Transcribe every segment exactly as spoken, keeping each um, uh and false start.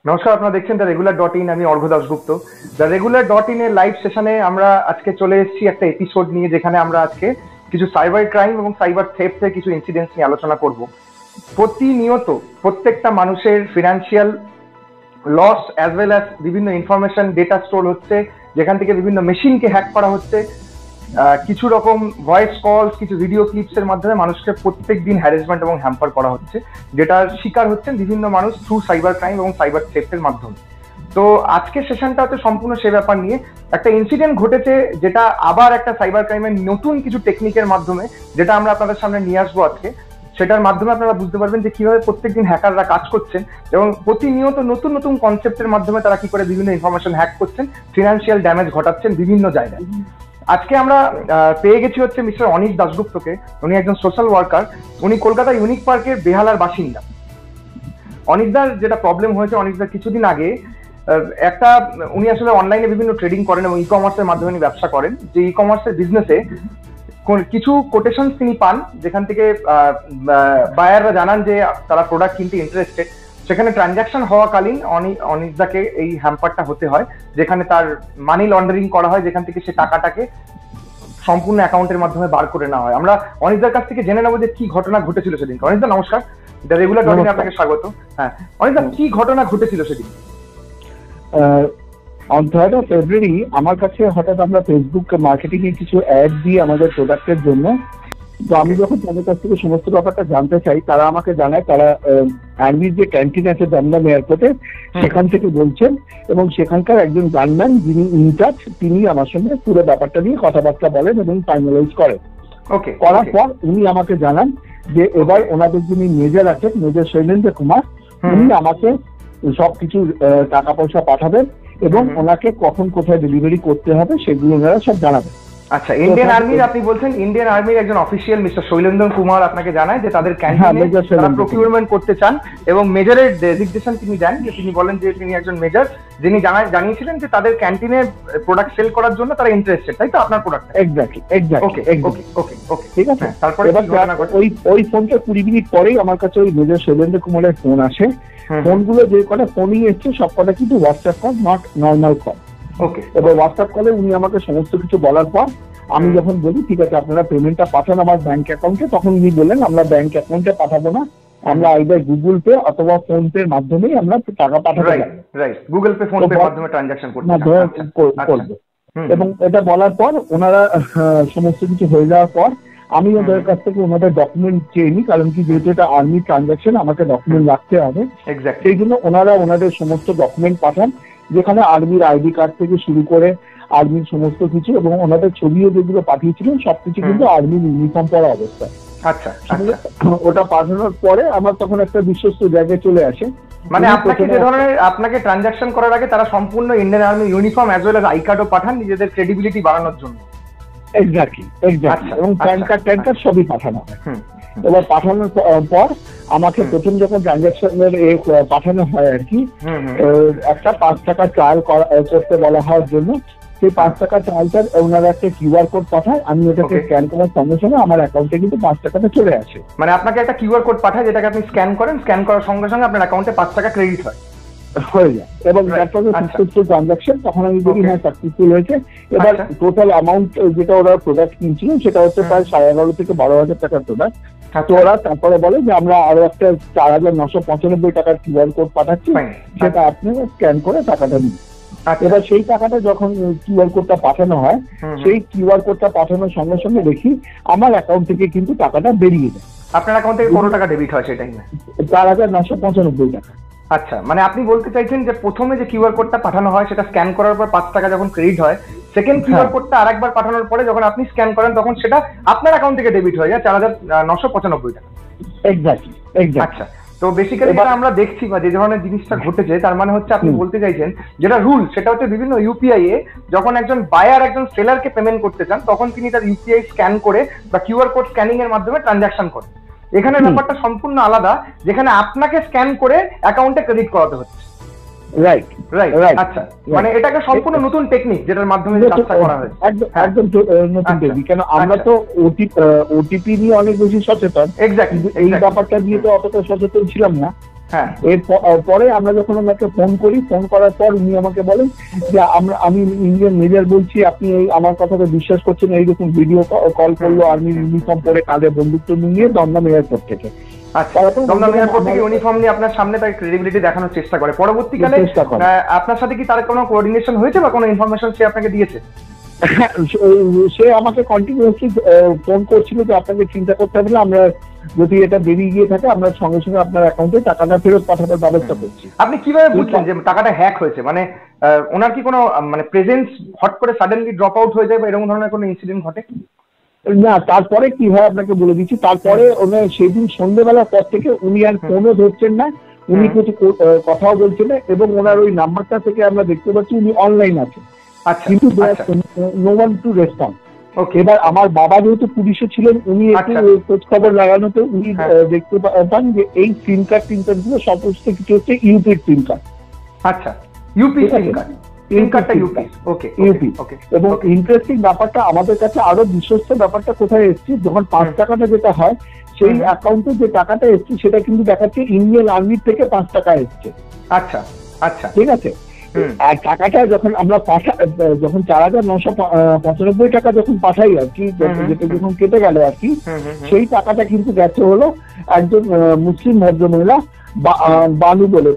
নমস্কার, আপনারা দেখছেন দ্য রেগুলার ডট ইন। আমি Argha Dasgupta. The regular dot in এর লাইভ সেশনে আমরা আজকে চলে এসেছি একটা এপিসোড নিয়ে, যেখানে আমরা আজকে কিছু সাইবার ক্রাইম এবং সাইবার থেফটের কিছু ইনসিডেন্টস নিয়ে আলোচনা করব। প্রতিনিয়ত প্রত্যেকটা মানুষের financial loss as well as বিভিন্ন ইনফরমেশন ডেটা স্টোর হচ্ছে, যেখান থেকে বিভিন্ন মেশিনকে হ্যাক করা হচ্ছে। কিছু রকম ভয়েস কলস, কিছু ভিডিও ক্লিপসের মাধ্যমে মানুষকে প্রত্যেক দিন হ্যারাসমেন্ট এবং হ্যাম্পার করা হচ্ছে, যেটার শিকার হচ্ছেন বিভিন্ন মানুষ থ্রু সাইবার ক্রাইম এবং সাইবার থেফটের মাধ্যমে। তো আজকের সেশনটা হচ্ছে সম্পূর্ণ সে ব্যাপার নিয়ে। একটা ইনসিডেন্ট ঘটেছে, যেটা আবার একটা সাইবার ক্রাইমের নতুন কিছু টেকনিকের মাধ্যমে, যেটা আমরা আপনাদের সামনে নিয়ে আসবো আজকে। সেটার মাধ্যমে আপনারা বুঝতে পারবেন যে কিভাবে প্রত্যেকদিন হ্যাকাররা কাজ করছেন এবং প্রতিনিয়ত নতুন নতুন কনসেপ্টের মাধ্যমে তারা কি করে বিভিন্ন ইনফরমেশন হ্যাক করছেন, ফিনান্সিয়াল ড্যামেজ ঘটাচ্ছেন বিভিন্ন জায়গায়। আজকে আমরা পেয়ে গেছি হচ্ছে মিস্টার অনিশ দাসগুপ্তকে। উনি একজন সোশ্যাল ওয়ার্কার। উনি কলকাতা ইউনিক পার্কের বেহালার বাসিন্দা। অনিশদার যেটা প্রবলেম হয়েছে, অনিশদার কিছুদিন আগে একটা, উনি আসলে অনলাইনে বিভিন্ন ট্রেডিং করেন এবং ই কমার্সের মাধ্যমে উনি ব্যবসা করেন। যে ই কমার্সের বিজনেসে কিছু কোটেশন তিনি পান, যেখান থেকে বায়াররা জানান যে তারা প্রোডাক্ট কিনতে ইন্টারেস্টেড। সেখানে ট্রানজাকশন হওয়াকালীন অনিশদাকে এই হ্যাম্পারটা হতে হয়, যেখানে তার মানি লন্ডারিং করা হয়, যেখান থেকে সে টাকাটাকে সম্পূর্ণ অ্যাকাউন্টের মাধ্যমে বার করে নেওয়া হয়। আমরা অনিশদার কাছ থেকে জেনে নেবো যে কি ঘটনা ঘটেছিল সেদিন। অনিশদা নমস্কার, দ্য রেগুলার ডট ইনে আপনাকে স্বাগত। হ্যাঁ অনিশদা, কি ঘটনা ঘটেছিল সেদিন? অন থার্ড অফ ফেব্রুয়ারি আমার কাছে হঠাৎ আমরা ফেসবুক মার্কেটিং এ কিছু অ্যাড দিই আমাদের প্রোডাক্টের জন্য। তো আমি যখন তাদের কাছ থেকে সমস্ত ব্যাপারটা জানতে চাই, তারা আমাকে জানায় তারা আর্মির যে ক্যান্টিন আছে দমদম এয়ারপোর্টে, সেখান থেকে বলছেন এবং সেখানকার একজন গানম্যান যিনি ইনচার্জ, তিনি আমার সঙ্গে পুরো ব্যাপারটা নিয়ে কথাবার্তা বলেন এবং ফাইনালাইজ করেন। করার পর উনি আমাকে জানান যে এবার ওনাদের যিনি মেজর আছেন, মেজর শৈলেন্দ্র কুমার, উনি আমাকে সবকিছু টাকা পয়সা পাঠাবেন এবং ওনাকে কখন কোথায় ডেলিভারি করতে হবে সেগুলো ওনারা সব জানাবেন। আচ্ছা, ইন্ডিয়ান আর্মির আপনি বলছেন, ইন্ডিয়ান আর্মির একজন অফিসিয়াল মিস্টার শৈলেন্দ্র কুমার আপনাকে জানায় যে তাদের ক্যান্টিনে তারা প্রকিউরমেন্ট করতে চান এবং মেজরের ডেজিগনেশন তিনি দেন, যে তিনি বলেন যে তিনি একজন মেজর, যিনি জানিয়েছিলেন যে তাদের ক্যান্টিনে প্রোডাক্ট সেল করার জন্য তারা ইন্টারেস্টেড, তাই তো আপনার product? Exactly exactly okay okay okay okay ঠিক আছে। তারপরে ওই ওই ফোনটা কুড়ি মিনিট পরেই আমার কাছে ওই মেজর শৈলেন্দ্র কুমারের ফোন আসে। ফোনগুলো যে কটা ফোনই এসছে সব কটা কিন্তু WhatsApp call, not normal call. Okay, এবার হোয়াটসঅ্যাপ কলে উনি আমাকে সমস্ত কিছু বলার পর আমি যখন বলি ঠিক আছে আপনারা পেমেন্টটা পাঠান আমার ব্যাংক অ্যাকাউন্টে, তখন উনি বললেন আমরা ব্যাংক অ্যাকাউন্টে পাঠাবো না, আমরা আইদার গুগল পে অথবা ফোন পে এর মাধ্যমেই আমরা টাকা পাঠাবো। Right, Google Pay PhonePe এর মাধ্যমে ট্রানজাকশন করতে করব। এবং এটা বলার পর ওনারা সমস্ত কিছু হয়ে যাওয়ার পর আমি ওদের কাছ থেকে ওনাদের ডকুমেন্ট চেয়ে নিই, কারণ কি যেহেতু এটা আর্মি ট্রানজাকশন আমাকে ডকুমেন্ট রাখতে হবে। সেই জন্য ওনারা ওনাদের সমস্ত ডকুমেন্ট পাঠান, যেখানে আর্মির আইডি কার্ড থেকে শুরু করে আর্মির সমস্ত কিছু এবং ওনাদের ছবিও যেগুলো পাঠিয়েছিলেন সবকিছু কিন্তু আর্মির ইউনিফর্ম পরা অবস্থায়। আচ্ছা, ওটা পাঠানোর পরে আমার তখন একটা বিশ্বস্ত জায়গায় চলে আসে। মানে আপনাকে যে ধরনের আপনাকে ট্রানজাকশন করার আগে তারা সম্পূর্ণ Indian army uniform as well as I কার্ডও পাঠান নিজেদের ক্রেডিবিলিটি বাড়ানোর জন্য। এক্স্যাক্টলি এক্স্যাক্টলি এবং প্যান কার্ড ট্যান কার্ড সবই পাঠানো হয়। এবার পাঠানোর পর আমাকে প্রথম যখন ট্রানজাকশনের পাঠানো হয় আর কি, একটা পাঁচ টাকা ট্রায়াল করতে বলা হওয়ার জন্য, সেই পাঁচ টাকা ট্রায়ালটার ওনারা একটা কিউআর কোড পাঠায়, আমি ওটাকে স্ক্যান করার সঙ্গে সঙ্গে আমার অ্যাকাউন্টে কিন্তু পাঁচ টাকাটা চলে আসে। মানে আপনাকে একটা কিউআর কোড পাঠায়, যেটাকে আপনি স্ক্যান করেন, স্ক্যান করার সঙ্গে সঙ্গে আপনার অ্যাকাউন্টে পাঁচ টাকা ক্রেডিট হয় হয়ে যায় এবং তারপরে সাকসেসফুল ট্রানজাকশন, তখন আমি বলি হ্যাঁ সাকসেসফুল হয়েছে। এবার টোটাল অ্যামাউন্ট যেটা ওরা প্রোডাক্ট কিনছিল সেটা হচ্ছে প্রায় সাড়ে এগারো থেকে বারো হাজার টাকার প্রোডাক্ট। তো ওরা তারপরে বলে যে আমরা আরো একটা চার হাজার নশো পঁচানব্বই টাকার কিউআর কোড পাঠাচ্ছি, সেটা আপনি স্ক্যান করে টাকাটা দিন। এবার সেই টাকাটা যখন কিউআর কোডটা পাঠানো হয়, সেই কিউআর কোডটা পাঠানোর সঙ্গে সঙ্গে দেখি আমার অ্যাকাউন্ট থেকে কিন্তু টাকাটা বেরিয়ে যায়। আপনার অ্যাকাউন্ট থেকে কত টাকা ডেবিট হয় সেটাই? চার হাজার নশো পঁচানব্বই টাকা। আচ্ছা, মানে আপনি বলতে চাইছেন যে প্রথমে যে কিউআর কোডটা পাঠানো হয় সেটা স্ক্যান করার পর পাঁচ টাকা যখন ক্রেডিট হয়, সেকেন্ড কিউআর কোডটা আরেকবার পাঠানোর পরে যখন আপনি স্ক্যান করেন তখন সেটা আপনার অ্যাকাউন্ট থেকে ডেবিট হয়ে যায় চার হাজার নশো পঁচানব্বই টাকা। Exactly exactly. আচ্ছা, তো বেসিক্যালি যেটা আমরা দেখছি বা যে ধরনের জিনিসটা ঘটেছে, তার মানে হচ্ছে আপনি বলতে চাইছেন যেটা রুল সেটা হচ্ছে বিভিন্ন ইউপিআই এ যখন একজন বায়ার একজন সেলারকে পেমেন্ট করতে চান, তখন তিনি তার ইউপিআই স্ক্যান করে বা কিউআর কোড স্ক্যানিং এর মাধ্যমে ট্রানজাকশন করেন। এখানে ব্যাপারটা সম্পূর্ণ আলাদা, যেখানে আপনাকে স্ক্যান করে অ্যাকাউন্টে ক্রেডিট করাতে হচ্ছে। Right right right. আচ্ছা, মানে এটা একটা সম্পূর্ণ নতুন টেকনিক যেটার মাধ্যমে কাজটা করা হয়েছে। একদম একদম নতুন টেকনিক, কেন আমরা তো ওটিপি নিয়ে অনেক বেশি সচেতন। এক্স্যাক্টলি, এই ব্যাপারটা নিয়ে তো অতটা সচেতন ছিলাম না। এরপরে আমরা যখন ওনাকে ফোন করি, ফোন করার পর উনি আমাকে বলেন যে আমরা আমি ইন্ডিয়ান মেজর বলছি, আপনি এই আমার কথাকে বিশ্বাস করছেন, এইরকম ভিডিও কল করলো আর্মির ইউনিফর্ম পরে কাঁধে বন্দুক টন্দুক নিয়ে দমদম এয়ারপোর্ট থেকে। দমদম এয়ারপোর্ট থেকে ইউনিফর্ম নিয়ে আপনার সামনে তার ক্রেডিবিলিটি দেখানোর চেষ্টা করে। পরবর্তীকালে আপনার সাথে কি তার কোনো কোঅর্ডিনেশন হয়েছে বা কোনো ইনফরমেশন সে আপনাকে দিয়েছে? সে আমাকে কন্টিনিউয়াসলি ফোন করছিল যে আপনাকে চিন্তা করতে হবে না, আমরা যদি এটা বেরিয়ে গিয়ে থাকে আমরা সঙ্গে সঙ্গে আপনার অ্যাকাউন্টে টাকাটা ফেরত পাঠানোর ব্যবস্থা করছি। আপনি কিভাবে বুঝলেন যে টাকাটা হ্যাক হয়েছে? মানে ওনার কি কোনো মানে প্রেজেন্স হট করে সাডেনলি ড্রপ আউট হয়ে যায় বা এরকম ধরনের কোনো ইনসিডেন্ট ঘটে? না, তারপরে কি হয় আপনাকে বলে দিচ্ছি। তারপরে ওনার সেদিন সন্ধ্যেবেলার পর থেকে উনি আর ফোনও ধরছেন না, উনি কিছু কথাও বলছেন না, এবং ওনার ওই নাম্বারটা থেকে আমরা দেখতে পাচ্ছি উনি অনলাইন আছেন, কিন্তু নো ওয়ান টু রেসপন্ড। এবার আমার বাবা যেহেতু পুলিশে ছিলেন, উনি একটু খোঁজ খবর লাগানোতে উনি দেখতে পান যে এই সিম কার্ড সিম কার্ড গুলো সমস্ত কিছু হচ্ছে ইউপির সিম কার্ড। আচ্ছা, ইউপি সিম কার্ড, সিম কার্ডটা ইউপি। Okay, UP. এবং ইন্টারেস্টিং ব্যাপারটা আমাদের কাছে আরো বিশ্বস্ত ব্যাপারটা কোথায় এসেছে, যখন পাঁচ টাকাটা যেটা হয় সেই অ্যাকাউন্টে যে টাকাটা এসছে সেটা কিন্তু দেখাচ্ছে ইন্ডিয়ান আর্মির থেকে পাঁচ টাকা এসছে। আচ্ছা আচ্ছা, ঠিক আছে। আর টাকাটা যখন আমরা পাঠা যখন চার হাজার নশো পঁচানব্বই টাকা যখন পাঠাই আর কি, যেটা যখন কেটে গেল আর কি, সেই টাকাটা কিন্তু গেছে হলো একজন মুসলিম ভদ্রমহিলা বানু বলে,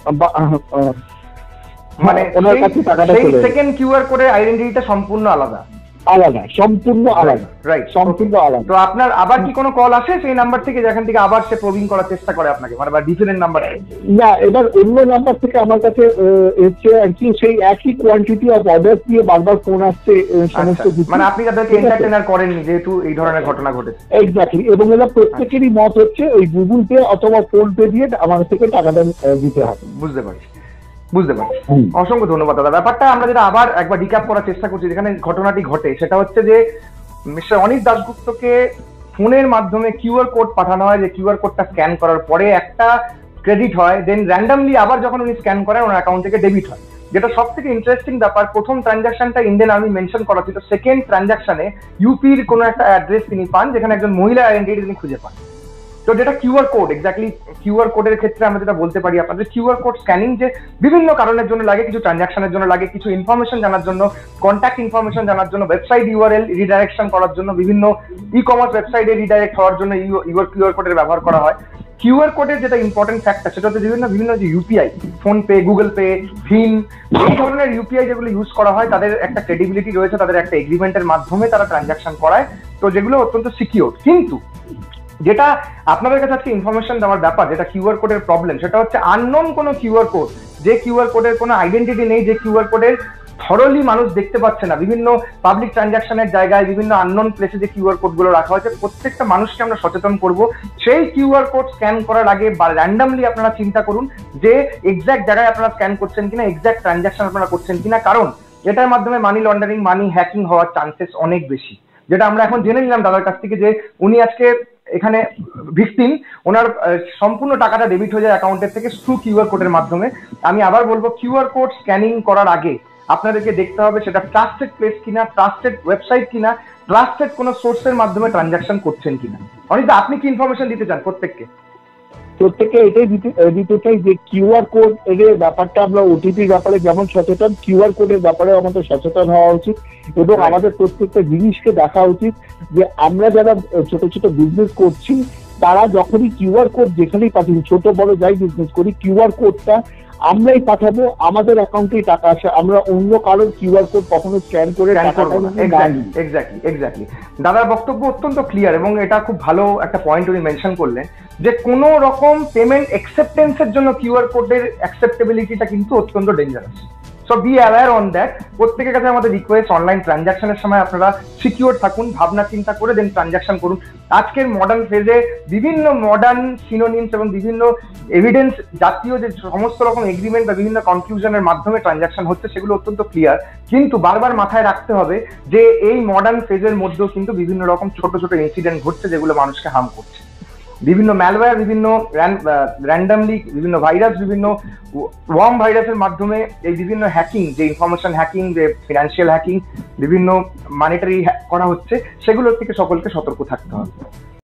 মানে ওনার কাছে টাকাটা চলে। সেকেন্ড কিউআর কোডের আইডেন্টিটিটা সম্পূর্ণ আলাদা আলাদা সম্পূর্ণ আলাদা, রাইট, সম্পূর্ণ আলাদা। তো আপনার আবার কি কোনো কল আসে সেই নাম্বার থেকে যেখান থেকে আবার সে প্রবিং করার চেষ্টা করে আপনাকে, মানে বা ডিফারেন্ট নাম্বার? না, এবার অন্য নাম্বার থেকে আমার কাছে এসছে আর কি, সেই একই কোয়ান্টিটি অফ অর্ডার দিয়ে বারবার ফোন আসছে সমস্ত কিছু। মানে আপনি তাদেরকে এন্টারটেইনার করেননি যেহেতু এই ধরনের ঘটনা ঘটেছে? এক্স্যাক্টলি। এবং এরা প্রত্যেকেরই মত হচ্ছে ওই গুগল পে অথবা ফোন পে দিয়ে আমার থেকে টাকাটা দিতে হবে। বুঝতে পারছি, বুঝতে পারছি। অসংখ্য ধন্যবাদ দাদা। ব্যাপারটা আমরা যেটা আবার একবার রিক্যাপ করার চেষ্টা করছি, যেখানে ঘটনাটি ঘটে সেটা হচ্ছে যে মিস্টার অনিশ দাশগুপ্তকে ফোনের মাধ্যমে কিউআর কোড পাঠানো হয়, যে কিউআর কোডটা স্ক্যান করার পরে একটা ক্রেডিট হয়, দেন র্যান্ডামলি আবার যখন উনি স্ক্যান করেন ওনার অ্যাকাউন্ট থেকে ডেবিট হয়। যেটা সব থেকে ইন্টারেস্টিং ব্যাপার, প্রথম ট্রানজাকশনটা ইন্ডিয়ান আর্মি মেনশন করা ছিল, সেকেন্ড ট্রানজাকশনে ইউপির কোনো একটা অ্যাড্রেস তিনি পান যেখানে একজন মহিলা আইডেন্টিটি তিনি খুঁজে পান। তো যেটা কিউআর কোড, এক্স্যাক্টলি কিউআর কোডের ক্ষেত্রে আমরা যেটা বলতে পারি আপনাদের, কিউআর কোড স্ক্যানিং যে বিভিন্ন কারণের জন্য লাগে, কিছু ট্রানজাকশনের জন্য লাগে, কিছু ইনফরমেশন জানার জন্য, কন্ট্যাক্ট ইনফরমেশন জানার জন্য, ওয়েবসাইট ইউআরএল রিডাইরেকশন করার জন্য, বিভিন্ন ই কমার্স ওয়েবসাইটে রিডাইরেক্ট হওয়ার জন্য ইউআর কিউআর কোডের ব্যবহার করা হয়। কিউআর কোডের যেটা ইম্পর্টেন্ট ফ্যাক্টর সেটা হচ্ছে বিভিন্ন বিভিন্ন যে UPI, PhonePe, Google Pay, ভিম, এই ধরনের ইউপিআই যেগুলো ইউজ করা হয় তাদের একটা ক্রেডিবিলিটি রয়েছে, তাদের একটা এগ্রিমেন্টের মাধ্যমে তারা ট্রানজাকশন করায়, তো যেগুলো অত্যন্ত সিকিউর। কিন্তু যেটা আপনাদের কাছে আজকে ইনফরমেশন দেওয়ার ব্যাপার, যেটা কিউআর কোডের প্রবলেম, সেটা হচ্ছে আননোন কোনো কিউআর কোড, যে কিউআর কোডের কোনো আইডেন্টিটি নেই, যে কিউআর কোডের থরলি মানুষ দেখতে পাচ্ছে না, বিভিন্ন পাবলিক ট্রানজাকশনের জায়গায় বিভিন্ন আননোন প্লেসে যে কিউআর কোডগুলো রাখা হয়েছে, প্রত্যেকটা মানুষকে আমরা সচেতন করব সেই কিউআর কোড স্ক্যান করার আগে বা র্যান্ডামলি আপনারা চিন্তা করুন যে এক্স্যাক্ট জায়গায় আপনারা স্ক্যান করছেন কিনা, এক্স্যাক্ট ট্রানজাকশন আপনারা করছেন কিনা, কারণ এটার মাধ্যমে মানি লন্ডারিং, মানি হ্যাকিং হওয়ার চান্সেস অনেক বেশি। যেটা আমরা এখন জেনে নিলাম দাদার কাছ থেকে যে উনি আজকে এখানে ভিকটিম, ওনার সম্পূর্ণ টাকাটা ডেবিট হয়ে যায় অ্যাকাউন্টের থেকে থ্রু কিউআর কোডের মাধ্যমে। আমি আবার বলবো, কিউআর কোড স্ক্যানিং করার আগে আপনাদেরকে দেখতে হবে সেটা ট্রাস্টেড প্লেস কিনা, ট্রাস্টেড ওয়েবসাইট কিনা, ট্রাস্টেড কোনো সোর্সের মাধ্যমে ট্রানজাকশন করছেন কিনা। অনিশ দা, আপনি কি ইনফরমেশন দিতে চান প্রত্যেককে? প্রত্যেকে এটাই দিতে দিতে চাই যে কিউআর কোড এর ব্যাপারটা আমরা ওটিপির ব্যাপারে যেমন সচেতন, কিউআর কোডের ব্যাপারে আমাদের সচেতন হওয়া উচিত, এবং আমাদের প্রত্যেকটা জিনিসকে দেখা উচিত যে আমরা যারা ছোট ছোট বিজনেস করছি তারা যখনই কিউআর কোড যেখানেই পাঠাই, ছোট বড় যাই বিজনেস করি, কিউআর কোডটা আমরাই পাঠাবো, আমাদের অ্যাকাউন্টেই টাকা আসে, আমরা অন্য কারোর কিউআর কোড কখনো স্ক্যান করে এক্স্যাক্টলি এক্স্যাক্টলি দাদার বক্তব্য অত্যন্ত ক্লিয়ার, এবং এটা খুব ভালো একটা পয়েন্ট উনি মেনশন করলেন যে কোনো রকম পেমেন্ট অ্যাকসেপ্টেন্সের জন্য কিউআর কোডের অ্যাকসেপ্টেবিলিটিটা কিন্তু অত্যন্ত dangerous. So be aware on that. প্রত্যেকের কাছে আমাদের রিকোয়েস্ট, অনলাইন ট্রানজাকশনের সময় আপনারা সিকিউর থাকুন, ভাবনা চিন্তা করে দেন ট্রানজাকশন করুন। আজকের মডার্ন ফেজে বিভিন্ন মডার্ন সিনোনিমস এবং বিভিন্ন এভিডেন্স জাতীয় যে সমস্ত রকম এগ্রিমেন্ট বা বিভিন্ন কনক্লুশনের মাধ্যমে ট্রানজাকশন হচ্ছে সেগুলো অত্যন্ত ক্লিয়ার, কিন্তু বারবার মাথায় রাখতে হবে যে এই মডার্ন ফেজের মধ্যেও কিন্তু বিভিন্ন রকম ছোট ছোট ইনসিডেন্ট ঘটছে যেগুলো মানুষকে হার্ম করছে। বিভিন্ন ম্যালওয়্যার, বিভিন্ন র্যান্ডামলি বিভিন্ন ভাইরাস, বিভিন্ন ওয়ার্ম ভাইরাসের মাধ্যমে এই বিভিন্ন হ্যাকিং, যে ইনফরমেশন হ্যাকিং, যে ফিনান্সিয়াল হ্যাকিং, বিভিন্ন মানিটারি করা হচ্ছে, সেগুলোর থেকে সকলকে সতর্ক থাকতে হবে।